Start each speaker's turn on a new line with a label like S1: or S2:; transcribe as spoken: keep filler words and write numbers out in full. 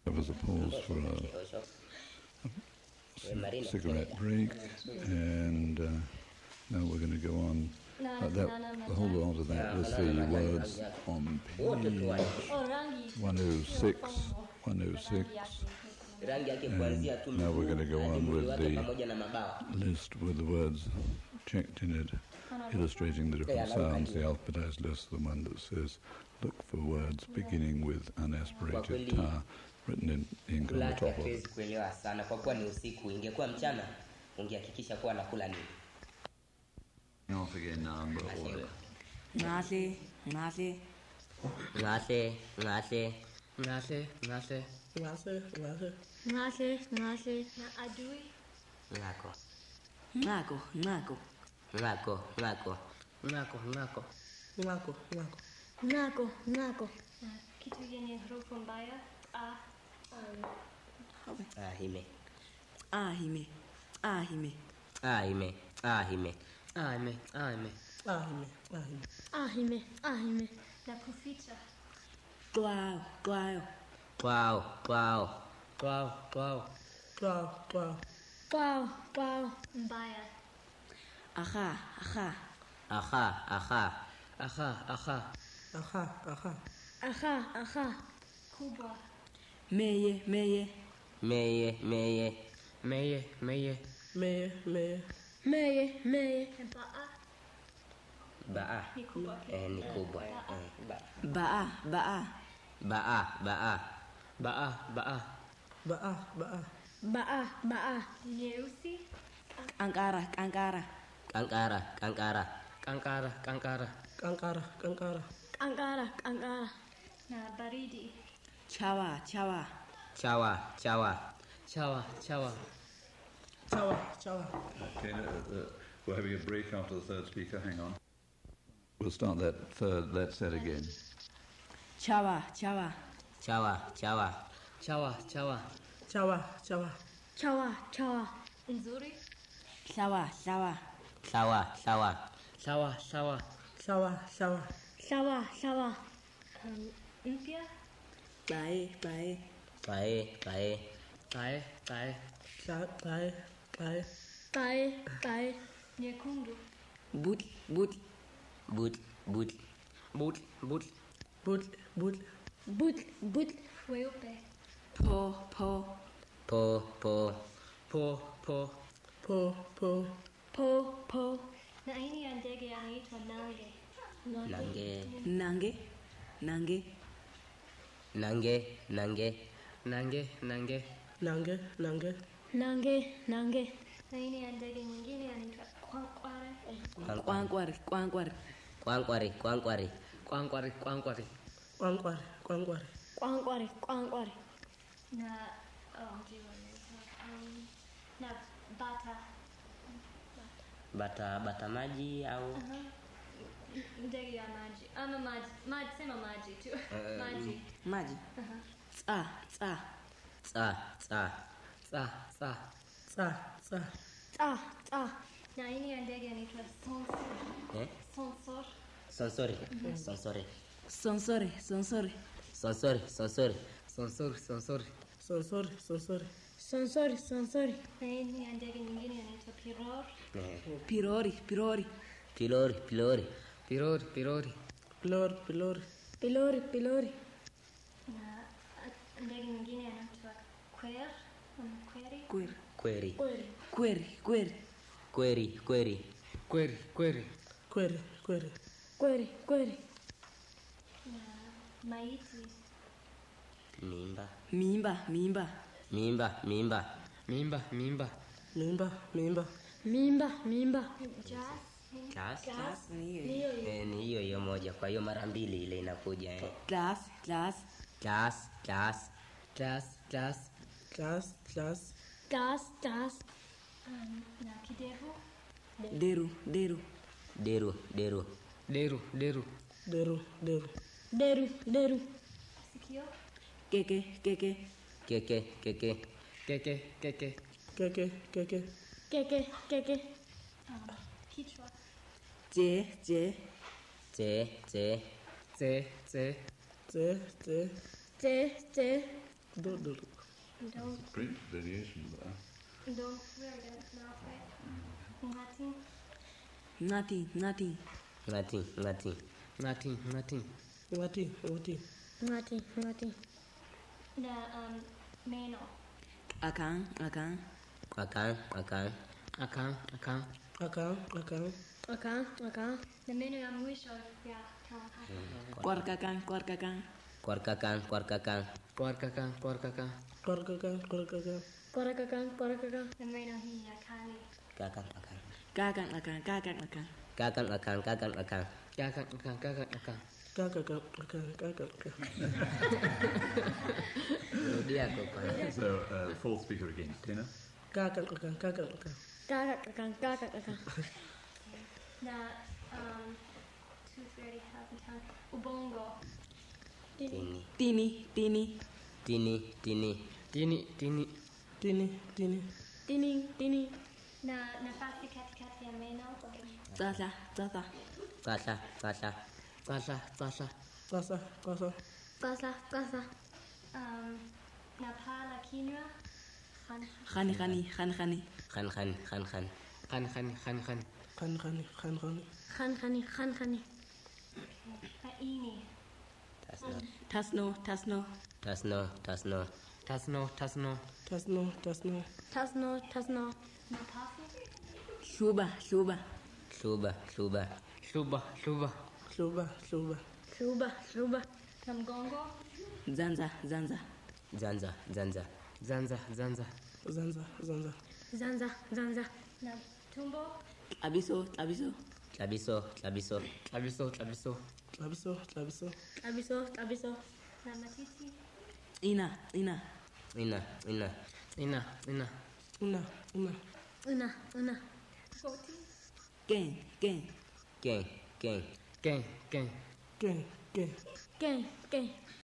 S1: There was a pause for a, a cigarette break, and uh, now we're going to go on. Uh, that, the whole lot of that was the words on page one oh six, one oh six, and now we're going to go on with the list with the words checked in it, illustrating the different sounds, the alphabetized list, the one that says look for words beginning with unaspirated ta, written in ink on the top of it.
S2: Kuelewa sana kwa kuwa ni usiku, ingekuwa mchana ungehakikisha kuwa nakula nini.
S1: Off again number order.
S3: Ngase, ngase.
S2: Ngase, ngase.
S4: Ngase, ngase. Ngase, ngase.
S3: Ngase, ngase.
S5: Na adui.
S2: Ngako.
S3: Ngako, ngako.
S2: Ngako, ngako.
S4: Ngako, ngako. Ngako, ngako.
S3: Ngako, ngako.
S5: Na kitu yenye herufi mbaya. A.
S2: Ahime.
S3: Ahime. Ahime.
S2: Ahime. Ahime.
S4: Ahime, ahime. Ahime, ahime.
S3: Ahime, ahime.
S5: Na kuficha.
S3: Twao, twao.
S2: Twao, twao.
S4: Twao, twao. Twao, twao.
S3: Twao, twao.
S5: Mbaya.
S3: Aha, aha.
S2: Aha, aha.
S4: Aha, aha. Aha, aha.
S3: Aha, aha.
S5: Kubwa.
S3: Meye, meye.
S2: Meye, meye.
S4: Meye, meye. Meye, meye.
S3: Meye, meye.
S5: Baa.
S2: Baa.
S5: Ni kubwa.
S2: Eh, ni kubwa. Eh, ba.
S3: Baa, baa.
S2: Baa, baa.
S4: Baa, baa. Baa, baa.
S3: Baa, baa.
S5: Nyeusi.
S3: Kankara, kankara.
S2: Kankara, kankara.
S4: Kankara, kankara. Kankara, kankara.
S3: Kankara, kankara.
S5: Na baridi.
S3: Chawa, chawa.
S2: Chawa, chawa.
S4: Chawa, chawa. Chawa, chawa.
S1: Okay, uh, uh, we're having a break after the third speaker. Hang on. We'll start that third, that set again.
S3: Chawa, chawa.
S2: Chawa, chawa.
S4: Chawa, chawa. Chawa, chawa.
S3: Chawa, chawa.
S5: Nzuri.
S3: Sawa, sawa.
S2: Sawa, sawa.
S4: Sawa, sawa. Sawa, sawa.
S3: Sawa, sawa.
S5: Um, mpya.
S3: Bae, bae.
S2: Bae, bae.
S4: Bae, bae. Bae, bae.
S3: Bae, bae.
S5: Nyekundu.
S3: Boot, boot.
S2: Boot, boot.
S4: Boot, boot. Boot, boot.
S3: Boot, boot.
S5: Weupe.
S3: Po, po.
S2: Po, po.
S4: Po, po. Po, po.
S3: Po, po.
S5: Na aina ya ndege anaitwa nange.
S2: Nange.
S3: Nange, nange.
S2: Nange, nange.
S4: Nange, nange. Nange, nange.
S3: Nange, nange.
S5: Na aina ya ndege nyingine anaitwa kwankware.
S3: Kwankwari, kwankwari.
S2: Kwankwari, kwankwari.
S4: Kwankwari, kwankwari. Kwankwari, kwankwari.
S3: Kwankwari, kwankwari.
S5: Na oh, jiwa um, na bata.
S2: Bata, bata maji au?
S5: Uh-huh. Ndege ya maji. Ama maji. Maji, sema maji tu.
S2: Uh,
S5: maji.
S3: Maji.
S5: Uh-huh.
S3: Tsa, tsa.
S2: Tsa, tsa.
S4: Tsa, tsa. Tsa, tsa.
S3: Tsa, tsa.
S5: Na aina ya ndege anaitwa sonsor.
S2: Eh?
S5: Sonsor.
S2: Sonsori, sonsori.
S3: Sonsori, sonsori.
S2: Sonsori, sonsori.
S4: Sonsori, sonsori. Sonsori, sonsori.
S3: Sonsori, sonsori.
S5: Na aina ya ndege nyingine anaitwa piror.
S3: Pirori, pirori.
S2: Pilori, pilori.
S4: Pilori, pilori. Pilori, pilori.
S3: Pilori, pilori.
S5: Na uh, ndege nyingine anaitwa kwer. Um, kweri.
S3: Quer.
S2: Queri.
S3: Queri, queri.
S2: Queri, queri.
S4: Queri, queri. Queri, queri.
S3: Queri, queri.
S5: Na maiti.
S2: Mimba.
S3: Mimba, mimba.
S2: Mimba, mimba.
S4: Mimba, mimba. Mimba, mimba.
S3: Mimba, mimba.
S5: Jas.
S2: Gas.
S3: Glass.
S2: Eh, ni hiyo hiyo moja, kwa hiyo mara mbili ile inakuja eh.
S3: Glass, glass.
S2: Gas, gas.
S4: Glass, glass. Glass, glass.
S3: Glass, glass.
S5: Um, na kidevu.
S3: Deru, deru.
S2: Deru, deru.
S4: Deru, deru. Deru, deru.
S3: Deru, deru.
S5: Sikio.
S3: Keke, keke.
S2: Keke, keke.
S4: Keke, keke. Keke, keke.
S3: Keke, keke.
S5: Um, kichwa.
S3: Je, je.
S2: Tse, tse.
S4: Tse, tse. Tse, tse.
S3: Te, te.
S4: Do, do.
S5: Don't,
S1: Great variation there.
S5: don't, very good. Alfred. Ngati.
S3: Ngati, ngati.
S2: ngati ngati
S4: Ngati, ngati.
S3: Ngati, ngati.
S5: Ngati, ngati. The um, meno.
S3: Akang, akang.
S2: akang akang
S4: Akang, akang.
S3: Akang, akang.
S5: Akang, akang. The meno ya mwisho ya tawakati.
S3: Kuarkakang, kuarkakang.
S2: kuarkakang kuarkakang
S4: Kuarkakang, kuarkakang.
S3: Kuarkakang, kuarkakang.
S5: Korakakang, korakakang. The meno hii ya kali.
S2: kakang akang
S3: Kakang, akang, kakang, akang.
S2: kakang akang kakang akang
S4: Kakang, akang, kakang, akang.
S3: Kakang, akang, kakang, akang.
S2: rudia koko
S1: So, uh, fourth speaker again. Tina?
S3: Kakang, akang, kakang, akang.
S5: Kakakakang, kakakakang. The um, two thirty half the time. Ubongo.
S2: tini
S3: Tini, tini.
S2: tini tini
S4: Tini, tini.
S3: Tini, tini.
S5: Tini, tini. Na nafasi katikati ya meno.
S3: Tasa, tasa.
S2: sasa sasa
S4: Sasa, sasa.
S3: Tasa, tasa.
S5: Kasa, kasa. Um, na paa la kinywa. Han,
S3: Khani, khani, khani, khani.
S2: khan khan khan khan
S4: Khan, khan, khan, khan.
S3: Khani, khani, khani, khani.
S5: han, khani, han, khani. Haini.
S2: tasno
S3: Tasno, tasno.
S2: tasno tasno
S4: Tasno, tasno.
S3: Tasno, tasno.
S5: Tasno, tasno. Na pafu.
S3: Shuba, shuba.
S2: sluba sluba
S4: Shuba, shuba.
S3: Shuba, shuba.
S5: Shuba, shuba. Na mgongo.
S3: Zanza, zanza.
S2: zanza zanza
S4: Zanza, zanza.
S3: Zanza, zanza.
S5: Zanza, zanza. Na tumbo.
S3: Abiso, abiso.
S2: tlabiso tlabiso
S4: Tlabiso, tlabiso.
S3: Tlabiso, tlabiso.
S5: Tabiso, tabiso. Na matiti.
S3: Ina, ina.
S2: ina ina
S4: Ina, ina.
S3: Una, una.
S5: Una, una. Goti.
S3: Ken, ken.
S2: ken ken
S4: Ken, ken.
S3: Ken, ken.
S5: Ken, ken.